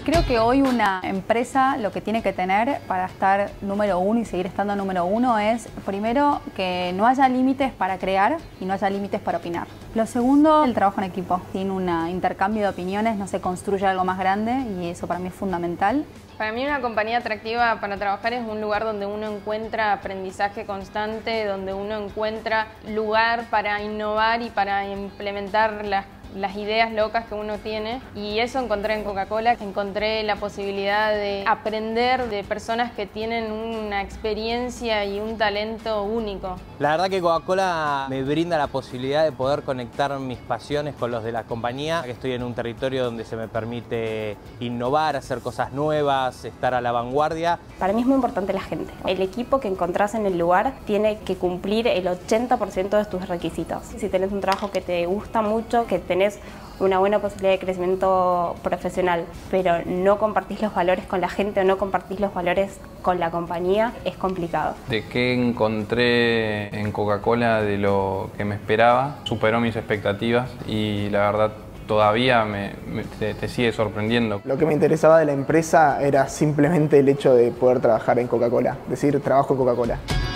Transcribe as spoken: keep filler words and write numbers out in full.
Creo que hoy una empresa lo que tiene que tener para estar número uno y seguir estando número uno es, primero, que no haya límites para crear y no haya límites para opinar. Lo segundo, el trabajo en equipo. Sin un intercambio de opiniones no se construye algo más grande y eso para mí es fundamental. Para mí una compañía atractiva para trabajar es un lugar donde uno encuentra aprendizaje constante, donde uno encuentra lugar para innovar y para implementar las las ideas locas que uno tiene, y eso encontré en Coca-Cola. Encontré la posibilidad de aprender de personas que tienen una experiencia y un talento único. La verdad que Coca-Cola me brinda la posibilidad de poder conectar mis pasiones con los de la compañía. Estoy en un territorio donde se me permite innovar, hacer cosas nuevas, estar a la vanguardia. Para mí es muy importante la gente. El equipo que encontrás en el lugar tiene que cumplir el ochenta por ciento de tus requisitos. Si tenés un trabajo que te gusta mucho, que tenés una buena posibilidad de crecimiento profesional, pero no compartís los valores con la gente o no compartís los valores con la compañía, es complicado. De qué encontré en Coca-Cola de lo que me esperaba, superó mis expectativas y la verdad todavía me, me, te, te sigue sorprendiendo. Lo que me interesaba de la empresa era simplemente el hecho de poder trabajar en Coca-Cola, decir trabajo en Coca-Cola.